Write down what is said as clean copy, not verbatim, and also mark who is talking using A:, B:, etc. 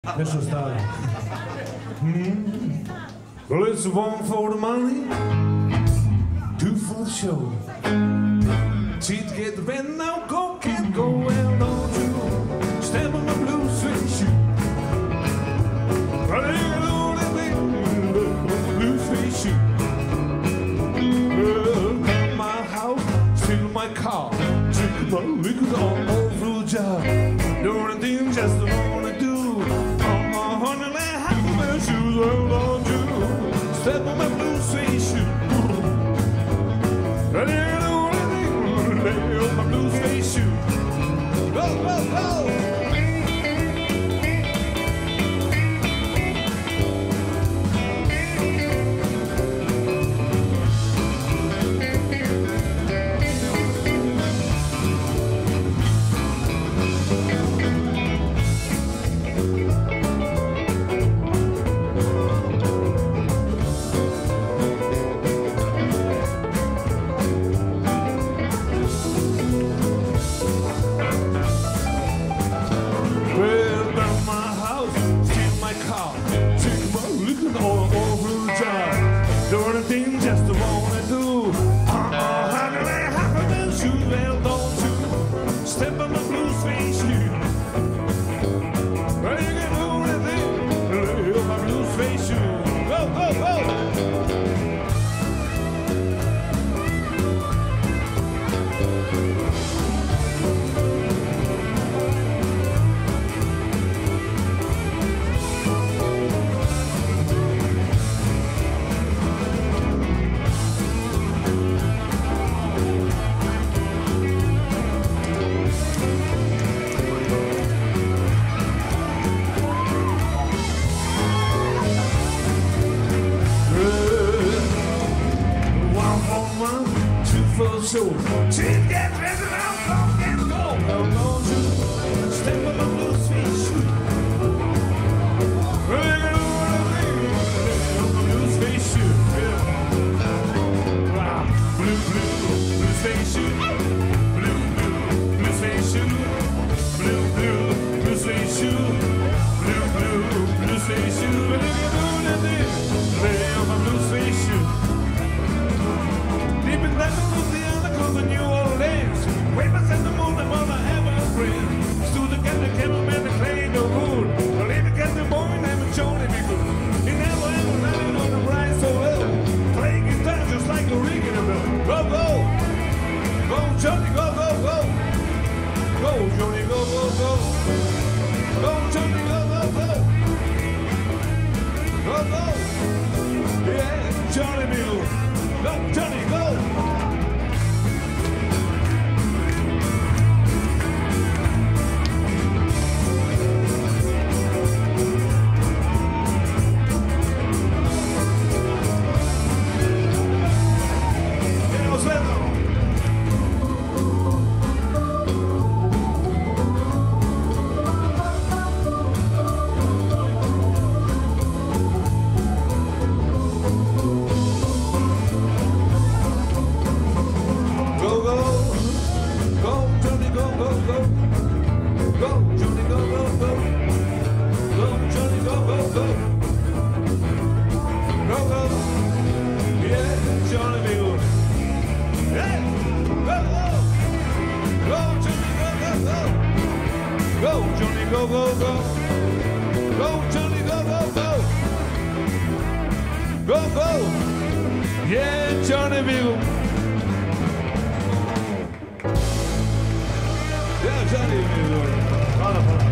A: Eso está. Well, it's one for the money, two for the show. Cheat, get the bend now, go, can't go, well, don't you step on my blue suede shoe. Well, you know that big blue suede shoe. Well, come my house, steal my car, drink my liquor all over the job. Doing things just the wanna do. Shoes, well, don't you step on my blue suede shoe. Ready to lay on my blue suede shoe. Go, go, go. Doing things just to wanna do. How can I have them shoes? Well, don't you step on my blue suede shoe. Well, you can do anything on my blue suede shoe. Go, go, go. So, cheat, get ready now, go, and go. Well, don't you step on my blue suede shoe. Well, you can do anything on my blue suede shoe. Yeah. Blue, blue suede shoe. Blue, blue suede shoe. Blue, blue suede shoe. Blue, blue suede shoe. Well, you can do anything lay on my blue suede shoe. Deep in that in New Orleans, wavers in the moon, the mother evergreen. Stood together, the cattleman, the clay, the wood. The lady got the boy, never showed him he could. He never ever landed on the rise so well. Playing guitar just like a ring in a bell. Go, go! Go, Johnny, go, go, go! Go, Johnny, go, go, go! Go, Johnny, go, go, go! Go, go! Yeah, Johnny Bill! Go, Johnny, go! Go, Johnny, go, go, go. Go, Johnny, go, go, go. Go, go. Yeah, Johnny Bill. Yeah, Johnny Bill.